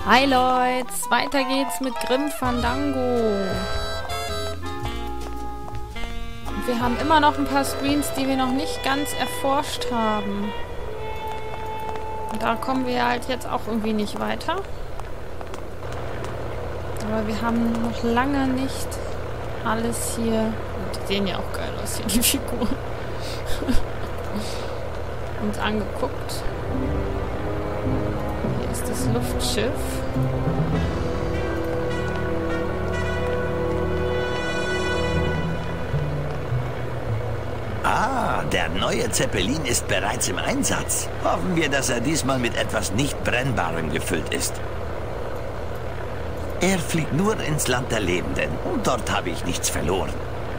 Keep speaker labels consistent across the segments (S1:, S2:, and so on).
S1: Hi Leute, weiter geht's mit Grim Fandango. Und wir haben immer noch ein paar Screens, die wir noch nicht ganz erforscht haben. Und da kommen wir halt jetzt auch irgendwie nicht weiter. Aber wir haben noch lange nicht alles hier... Und die sehen ja auch geil aus hier, die Figuren. Uns angeguckt. Hier ist das Luftschiff.
S2: Ah, der neue Zeppelin ist bereits im Einsatz. Hoffen wir, dass er diesmal mit etwas nicht Brennbarem gefüllt ist. Er fliegt nur ins Land der Lebenden und dort habe ich nichts verloren.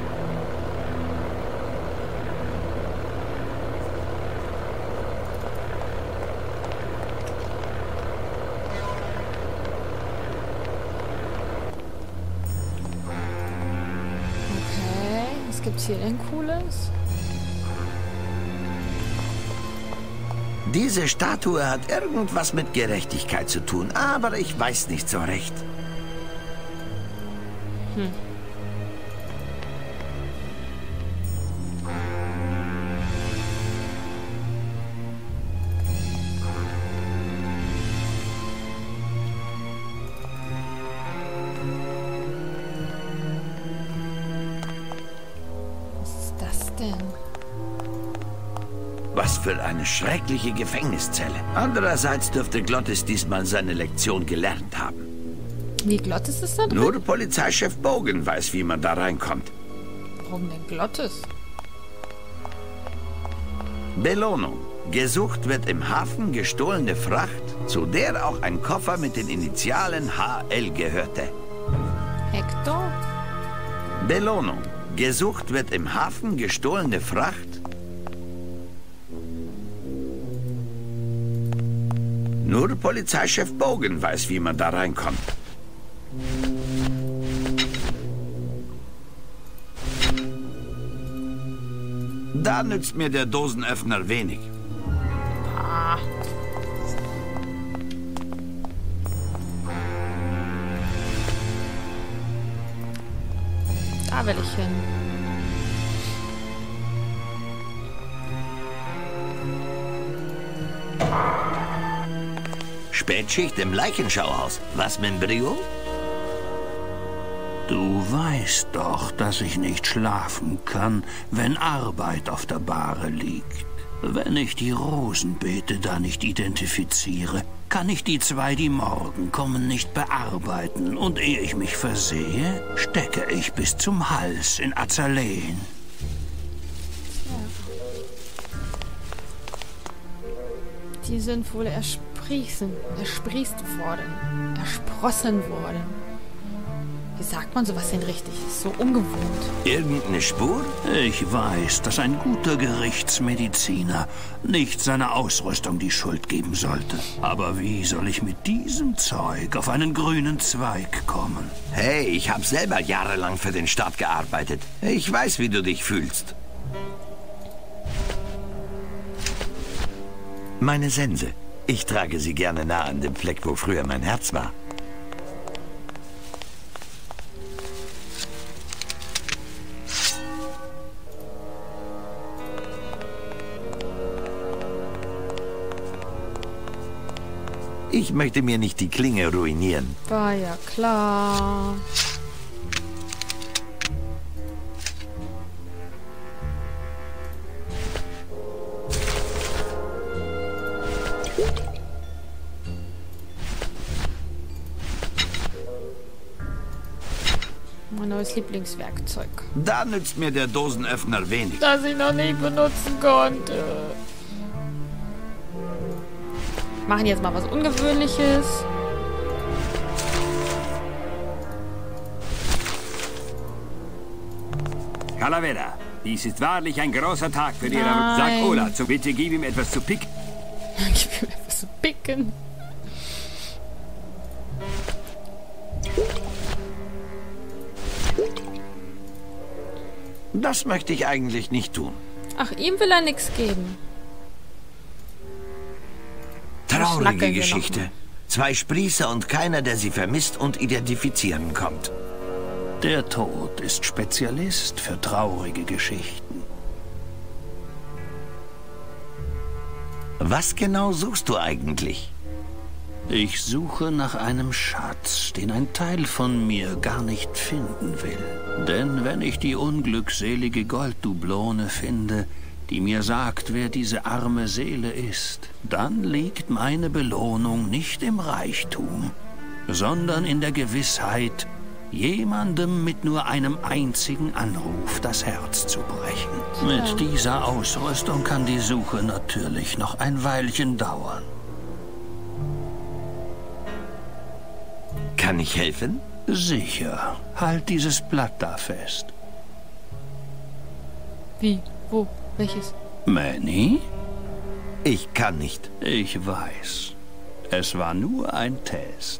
S1: Okay, was gibt's hier denn Cooles?
S2: Diese Statue hat irgendwas mit Gerechtigkeit zu tun, aber ich weiß nicht so recht.
S1: Was ist das denn?
S2: Was für eine schreckliche Gefängniszelle. Andererseits dürfte Glottis diesmal seine Lektion gelernt haben.
S1: Wie Glottis ist da drin?
S2: Nur Polizeichef Bogen weiß, wie man da reinkommt.
S1: Warum denn Glottis?
S2: Belohnung. Gesucht wird im Hafen gestohlene Fracht, zu der auch ein Koffer mit den Initialen HL gehörte.
S1: Hector?
S2: Belohnung. Gesucht wird im Hafen gestohlene Fracht. Nur Polizeichef Bogen weiß, wie man da reinkommt. Da nützt mir der Dosenöffner wenig.
S1: Ah. Da will ich hin.
S2: Spätschicht im Leichenschauhaus. Was mit Brio?
S3: Du weißt doch, dass ich nicht schlafen kann, wenn Arbeit auf der Bahre liegt. Wenn ich die Rosenbeete da nicht identifiziere, kann ich die zwei, die morgen kommen, nicht bearbeiten. Und ehe ich mich versehe, stecke ich bis zum Hals in Azaleen.
S1: Die sind wohl ersprossen worden. Wie sagt man sowas denn richtig? Ist so ungewohnt.
S2: Irgendeine Spur?
S3: Ich weiß, dass ein guter Gerichtsmediziner nicht seiner Ausrüstung die Schuld geben sollte. Aber wie soll ich mit diesem Zeug auf einen grünen Zweig kommen?
S2: Hey, ich habe selber jahrelang für den Staat gearbeitet. Ich weiß, wie du dich fühlst. Meine Sense. Ich trage sie gerne nah an dem Fleck, wo früher mein Herz war. Ich möchte mir nicht die Klinge ruinieren.
S1: War ja klar. Mein neues Lieblingswerkzeug.
S2: Da nützt mir der Dosenöffner wenig.
S1: Das ich noch nicht benutzen konnte. Machen jetzt mal was Ungewöhnliches.
S4: Calavera, dies ist wahrlich ein großer Tag für Ihre...
S1: Nein.
S4: Sag Ola, so bitte gib ihm etwas zu picken.
S1: Gib mir etwas zu picken.
S2: Das möchte ich eigentlich nicht tun.
S1: Ach, ihm will er nichts geben.
S2: Traurige
S1: Schnackeln wir
S2: Geschichte. 2 Sprießer und keiner, der sie vermisst und identifizieren kommt.
S3: Der Tod ist Spezialist für traurige Geschichten.
S2: Was genau suchst du eigentlich?
S3: Ich suche nach einem Schatz, den ein Teil von mir gar nicht finden will. Denn wenn ich die unglückselige Golddublone finde, die mir sagt, wer diese arme Seele ist, dann liegt meine Belohnung nicht im Reichtum, sondern in der Gewissheit, jemandem mit nur einem einzigen Anruf das Herz zu brechen. Mit dieser Ausrüstung kann die Suche natürlich noch ein Weilchen dauern.
S2: Kann ich helfen?
S3: Sicher. Halt dieses Blatt da fest.
S1: Wie? Wo? Welches?
S3: Manny?
S2: Ich kann nicht.
S3: Ich weiß. Es war nur ein Test.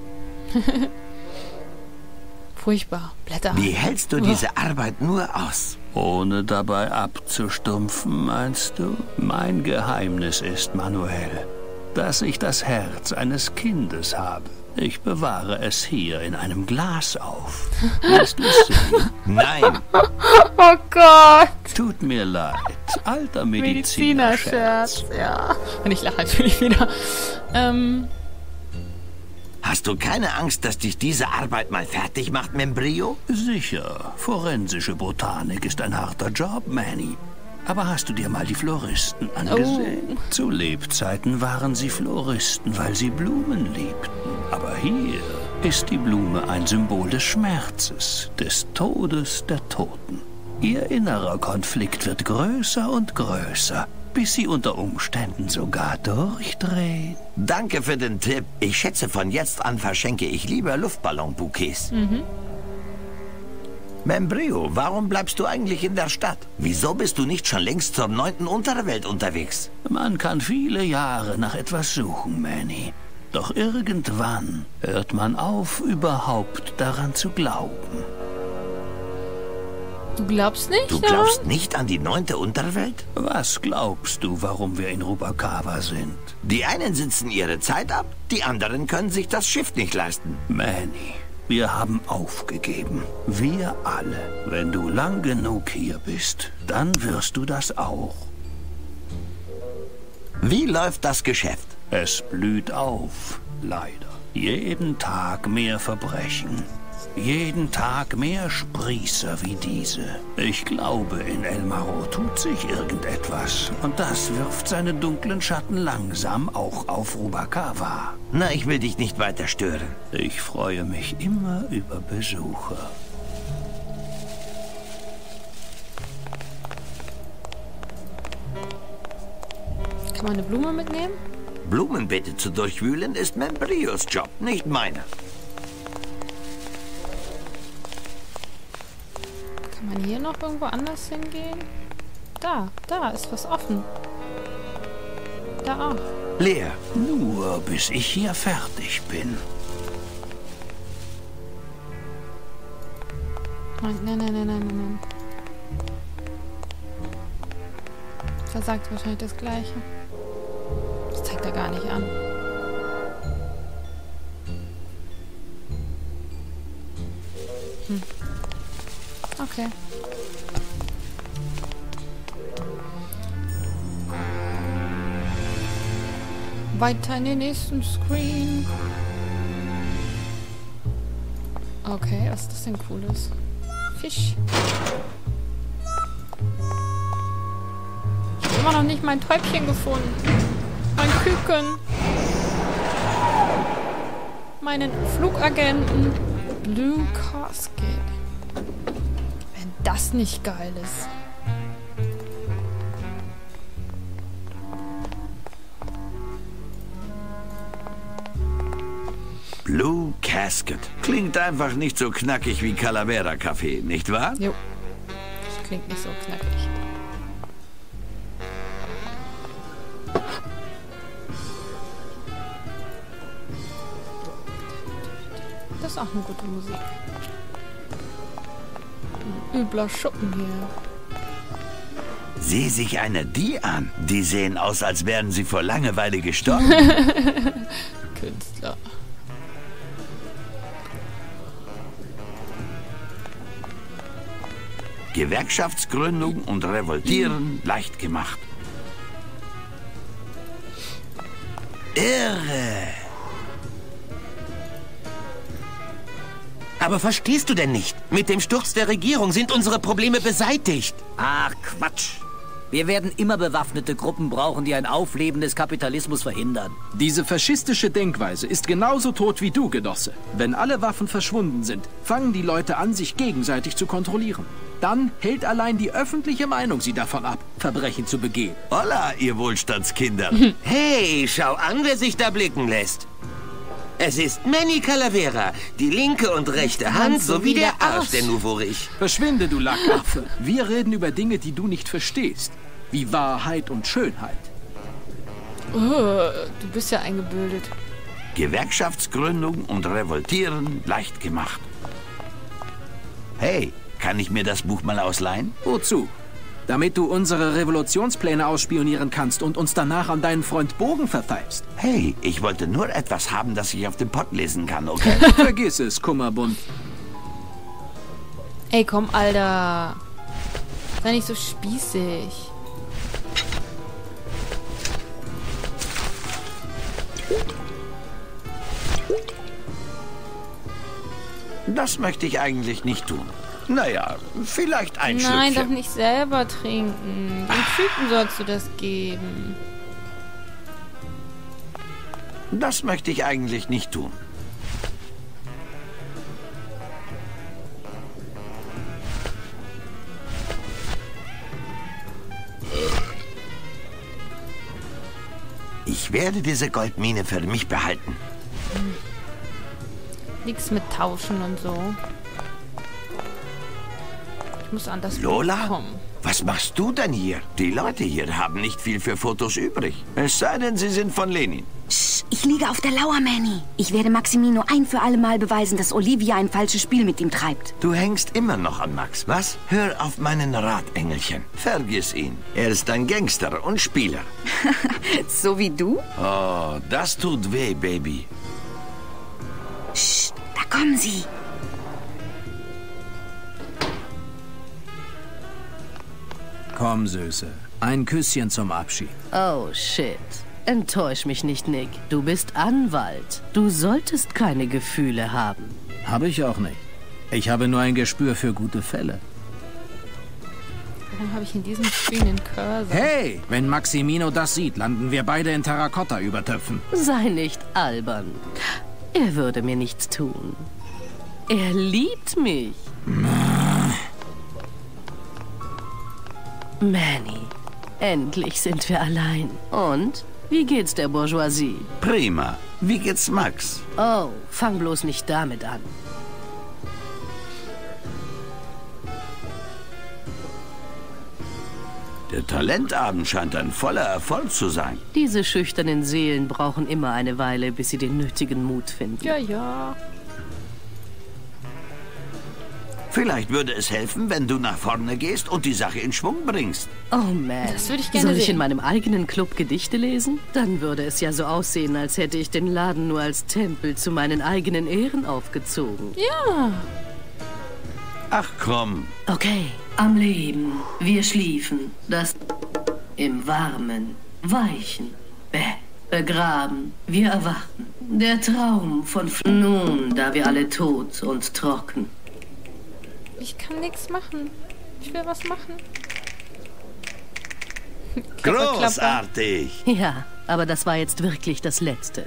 S1: Furchtbar. Blätter.
S2: Wie hältst du diese Arbeit nur aus?
S3: Ohne dabei abzustumpfen, meinst du? Mein Geheimnis ist, Manuel, dass ich das Herz eines Kindes habe. Ich bewahre es hier in einem Glas auf. Willst du es sehen?
S2: Nein.
S1: Oh Gott.
S3: Tut mir leid. Alter Medizinerscherz.
S1: Ja. Und ich lache natürlich wieder.
S2: Hast du keine Angst, dass dich diese Arbeit mal fertig macht, Membrio?
S3: Sicher. Forensische Botanik ist ein harter Job, Manny. Aber hast du dir mal die Floristen angesehen? Zu Lebzeiten waren sie Floristen, weil sie Blumen liebten. Aber hier ist die Blume ein Symbol des Schmerzes, des Todes der Toten. Ihr innerer Konflikt wird größer und größer, bis sie unter Umständen sogar durchdreht.
S2: Danke für den Tipp. Ich schätze, von jetzt an verschenke ich lieber Luftballonbouquets. Membrio, warum bleibst du eigentlich in der Stadt? Wieso bist du nicht schon längst zur 9. Unterwelt unterwegs?
S3: Man kann viele Jahre nach etwas suchen, Manny. Doch irgendwann hört man auf, überhaupt daran zu glauben.
S1: Du glaubst nicht?
S2: Du glaubst nicht an die 9. Unterwelt?
S3: Was glaubst du, warum wir in Rubacava sind?
S2: Die einen sitzen ihre Zeit ab, die anderen können sich das Schiff nicht leisten.
S3: Manny, wir haben aufgegeben. Wir alle. Wenn du lang genug hier bist, dann wirst du das auch.
S2: Wie läuft das Geschäft?
S3: Es blüht auf, leider. Jeden Tag mehr Verbrechen. Jeden Tag mehr Sprießer wie diese. Ich glaube, in El Maró tut sich irgendetwas. Und das wirft seine dunklen Schatten langsam auch auf Rubacava.
S2: Na, ich will dich nicht weiter stören.
S3: Ich freue mich immer über Besucher.
S1: Kann man eine Blume mitnehmen?
S2: Blumenbeete zu durchwühlen ist Membrios Job, nicht meiner.
S1: Kann man hier noch irgendwo anders hingehen? Da ist was offen. Da auch.
S2: Leer.
S3: Nur bis ich hier fertig bin.
S1: Nein. Versagt wahrscheinlich das Gleiche. Das zeigt er gar nicht an. Okay. Weiter in den nächsten Screen. Okay, was ist das denn Cooles? Fisch. Ich habe immer noch nicht mein Täubchen gefunden. Mein Küken. Meinen Flugagenten. Blue Casket. Wenn das nicht geil ist.
S2: Blue Casket. Klingt einfach nicht so knackig wie Calavera-Kaffee, nicht wahr?
S1: Jo. Das klingt nicht so knackig. Das ist auch eine gute Musik. Ein übler Schuppen hier.
S2: Sieh sich einer die an. Die sehen aus, als wären sie vor Langeweile gestorben.
S1: Künstler.
S2: Gewerkschaftsgründung und Revoltieren leicht gemacht. Irre.
S5: Aber verstehst du denn nicht? Mit dem Sturz der Regierung sind unsere Probleme beseitigt.
S6: Ach, Quatsch. Wir werden immer bewaffnete Gruppen brauchen, die ein Aufleben des Kapitalismus verhindern.
S7: Diese faschistische Denkweise ist genauso tot wie du, Genosse. Wenn alle Waffen verschwunden sind, fangen die Leute an, sich gegenseitig zu kontrollieren. Dann hält allein die öffentliche Meinung sie davon ab, Verbrechen zu begehen.
S2: Holla, ihr Wohlstandskinder.
S5: Hey, schau an, wer sich da blicken lässt. Es ist Manny Calavera, die linke und rechte Hand sowie der Arsch der Nouveau Riche.
S7: Verschwinde, du Lackaffe. Wir reden über Dinge, die du nicht verstehst. Wie Wahrheit und Schönheit.
S1: Oh, du bist ja eingebildet.
S2: Gewerkschaftsgründung und Revoltieren leicht gemacht. Hey, kann ich mir das Buch mal ausleihen?
S7: Wozu? Damit du unsere Revolutionspläne ausspionieren kannst und uns danach an deinen Freund Bogen verpfeifst.
S2: Hey, ich wollte nur etwas haben, das ich auf dem Pott lesen kann, okay?
S7: Vergiss es, Kummerbund.
S1: Ey, komm, Alter. Sei nicht so spießig.
S2: Das möchte ich eigentlich nicht tun. Naja, vielleicht ein
S1: Nein,
S2: Schlückchen.
S1: doch nicht selber trinken. Dem Typen sollst du das geben.
S2: Das möchte ich eigentlich nicht tun. Ich werde diese Goldmine für mich behalten.
S1: Nix mit Tauschen und so. Ich muss an das
S2: Lola?
S1: Buch kommen.
S2: Was machst du denn hier? Die Leute hier haben nicht viel für Fotos übrig. Es sei denn, sie sind von Lenin.
S8: Psst, ich liege auf der Lauer, Manny. Ich werde Maximino ein für alle Mal beweisen, dass Olivia ein falsches Spiel mit ihm treibt.
S2: Du hängst immer noch an Max, was? Hör auf meinen Rat, Engelchen. Vergiss ihn. Er ist ein Gangster und Spieler.
S8: So wie du?
S2: Oh, das tut weh, Baby.
S8: Psst, da kommen sie.
S7: Komm, Süße. Ein Küsschen zum Abschied.
S9: Oh, shit. Enttäusch mich nicht, Nick. Du bist Anwalt. Du solltest keine Gefühle haben.
S7: Habe ich auch nicht. Ich habe nur ein Gespür für gute Fälle.
S1: Warum habe ich in diesem Screen den Cursor?
S7: Hey, wenn Maximino das sieht, landen wir beide in Terrakotta-Übertöpfen.
S9: Sei nicht albern. Er würde mir nichts tun. Er liebt mich. Manny, endlich sind wir allein. Und? Wie geht's der Bourgeoisie?
S2: Prima. Wie geht's Max?
S9: Oh, fang bloß nicht damit an.
S2: Der Talentabend scheint ein voller Erfolg zu sein.
S9: Diese schüchternen Seelen brauchen immer eine Weile, bis sie den nötigen Mut finden.
S1: Ja, ja.
S2: Vielleicht würde es helfen, wenn du nach vorne gehst und die Sache in Schwung bringst.
S9: Oh man.
S1: Das würde ich gerne
S9: Soll ich
S1: sehen.
S9: in meinem eigenen Club Gedichte lesen? Dann würde es ja so aussehen, als hätte ich den Laden nur als Tempel zu meinen eigenen Ehren aufgezogen.
S1: Ja.
S2: Ach komm.
S9: Okay, am Leben. Wir schliefen. Das im Warmen, Weichen Bett. Begraben. Wir erwachen. Der Traum von nun, da wir alle tot und trocken.
S1: Ich kann nichts machen. Ich will was machen.
S2: Großartig.
S9: Ja, aber das war jetzt wirklich das Letzte.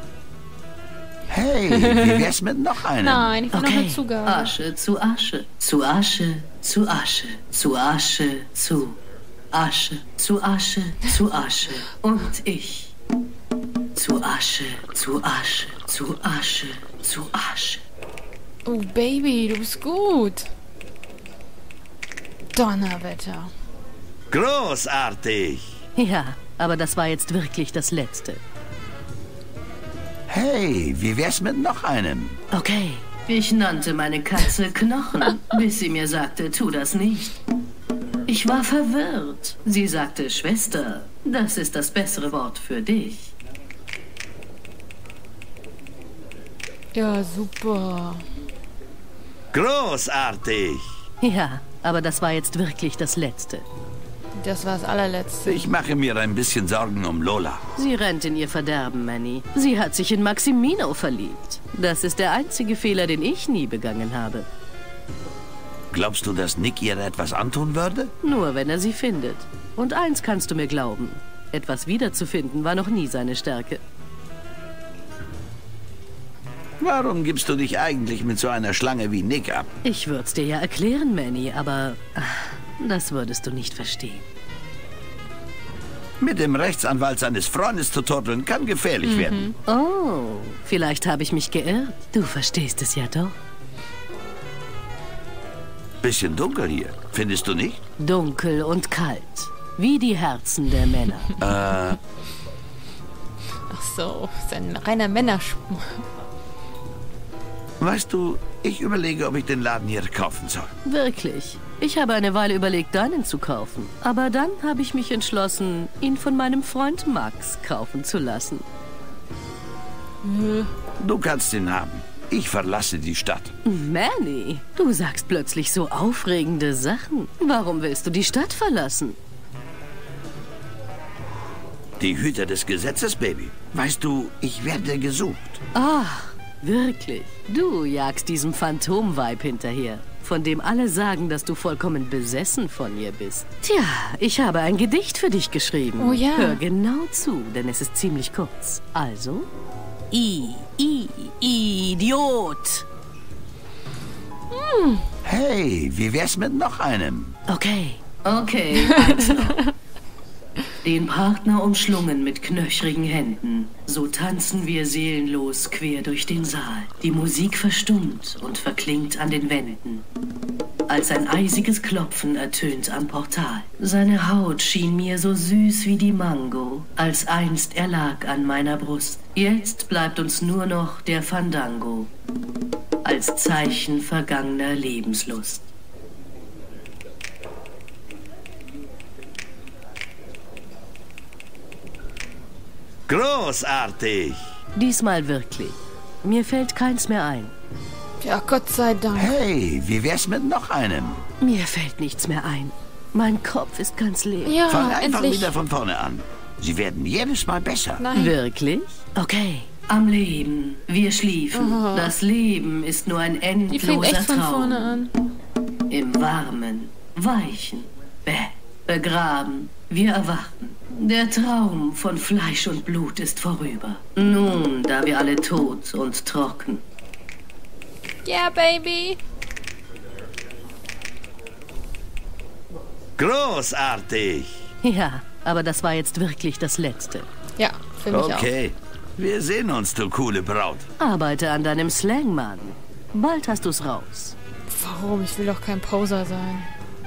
S2: Hey, wie wär's mit noch einem?
S1: Nein, ich will noch
S9: Okay,
S1: eine Zugabe.
S9: Asche zu Asche, zu Asche, zu Asche, zu Asche, zu Asche, zu Asche, zu Asche und ich. Zu Asche, zu Asche, zu Asche, zu Asche.
S1: Oh, Baby, du bist gut. Donnerwetter.
S2: Großartig.
S9: Ja, aber das war jetzt wirklich das Letzte.
S2: Hey, wie wär's mit noch einem?
S9: Okay. Ich nannte meine Katze Knochen, bis sie mir sagte, tu das nicht. Ich war verwirrt. Sie sagte, Schwester, das ist das bessere Wort für dich.
S1: Ja, super.
S2: Großartig.
S10: Ja, aber das war jetzt wirklich das Letzte.
S1: Das war das allerletzte.
S2: Ich mache mir ein bisschen Sorgen um Lola.
S10: Sie rennt in ihr Verderben, Manny. Sie hat sich in Maximino verliebt. Das ist der einzige Fehler, den ich nie begangen habe.
S2: Glaubst du, dass Nick ihr etwas antun würde?
S10: Nur wenn er sie findet. Und eins kannst du mir glauben. Etwas wiederzufinden war noch nie seine Stärke.
S2: Warum gibst du dich eigentlich mit so einer Schlange wie Nick ab?
S10: Ich würd's dir ja erklären, Manny, aber das würdest du nicht verstehen.
S2: Mit dem Rechtsanwalt seines Freundes zu turteln, kann gefährlich werden.
S10: Oh, vielleicht habe ich mich geirrt. Du verstehst es ja doch.
S2: Bisschen dunkel hier, findest du nicht?
S10: Dunkel und kalt. Wie die Herzen der Männer.
S1: Ach so, ist ein reiner Männerschuppen.
S2: Weißt du, ich überlege, ob ich den Laden hier kaufen soll.
S10: Wirklich. Ich habe eine Weile überlegt, deinen zu kaufen. Aber dann habe ich mich entschlossen, ihn von meinem Freund Max kaufen zu lassen.
S2: Du kannst ihn haben. Ich verlasse die Stadt.
S10: Manny, du sagst plötzlich so aufregende Sachen. Warum willst du die Stadt verlassen?
S2: Die Hüter des Gesetzes, Baby. Weißt du, ich werde gesucht.
S10: Ach, wirklich? Du jagst diesem Phantom-Vibe hinterher, von dem alle sagen, dass du vollkommen besessen von ihr bist. Tja, ich habe ein Gedicht für dich geschrieben.
S1: Oh ja.
S10: Hör genau zu, denn es ist ziemlich kurz. Also, Idiot.
S2: Hey, wie wär's mit noch einem?
S10: Okay.
S9: Okay, eins noch. Den Partner umschlungen mit knöchrigen Händen. So tanzen wir seelenlos quer durch den Saal. Die Musik verstummt und verklingt an den Wänden. Als ein eisiges Klopfen ertönt am Portal. Seine Haut schien mir so süß wie die Mango, als einst er lag an meiner Brust. Jetzt bleibt uns nur noch der Fandango, als Zeichen vergangener Lebenslust.
S2: Großartig.
S10: Diesmal wirklich. Mir fällt keins mehr ein.
S1: Ja, Gott sei Dank.
S2: Hey, wie wär's mit noch einem?
S10: Mir fällt nichts mehr ein. Mein Kopf ist ganz leer.
S1: Ja,
S2: Fang einfach
S1: endlich.
S2: wieder von vorne an. Sie werden jedes Mal besser.
S1: Nein.
S10: Wirklich? Okay.
S9: Am Leben, wir schliefen. Das Leben ist nur ein
S1: Die fängt echt
S9: endloser
S1: von vorne
S9: Traum.
S1: an.
S9: Im Warmen, Weichen, begraben, wir erwachten. Der Traum von Fleisch und Blut ist vorüber. Nun, da wir alle tot und trocken.
S1: Yeah, baby.
S2: Großartig.
S10: Ja, aber das war jetzt wirklich das Letzte.
S1: Ja, für mich
S2: Okay, wir sehen uns, du coole Braut.
S10: Arbeite an deinem Slang, Mann. Bald hast du's raus.
S1: auch. Warum? Ich will doch kein Poser sein.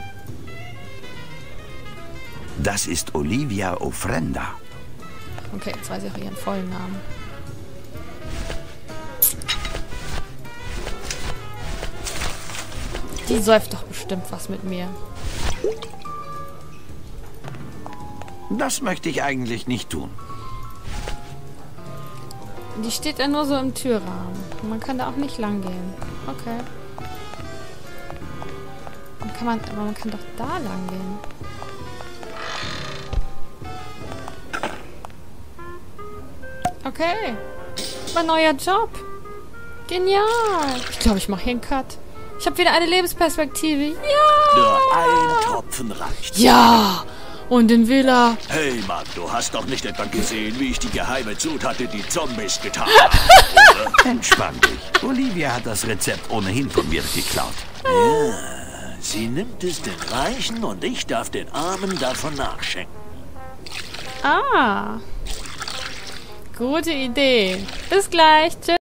S2: Das ist Olivia Ofrenda.
S1: Okay, jetzt weiß ich auch ihren vollen Namen. Die säuft doch bestimmt was mit mir.
S2: Das möchte ich eigentlich nicht tun.
S1: Die steht ja nur so im Türrahmen. Man kann da auch nicht lang gehen. Okay. Aber man kann doch da lang gehen. Okay. Mein neuer Job. Genial. Ich glaube, ich mache hier einen Cut. Ich habe wieder eine Lebensperspektive. Ja.
S11: Nur ein Tropfen reicht.
S1: Ja. Und in Villa.
S11: Hey Mann, du hast doch nicht etwa gesehen, wie ich die geheime Zutat in die Zombies getan habe.
S2: Entspann dich. Olivia hat das Rezept ohnehin von mir geklaut.
S11: Ja, sie nimmt es den Reichen und ich darf den Armen davon nachschenken.
S1: Ah. Gute Idee. Bis gleich. Tschüss.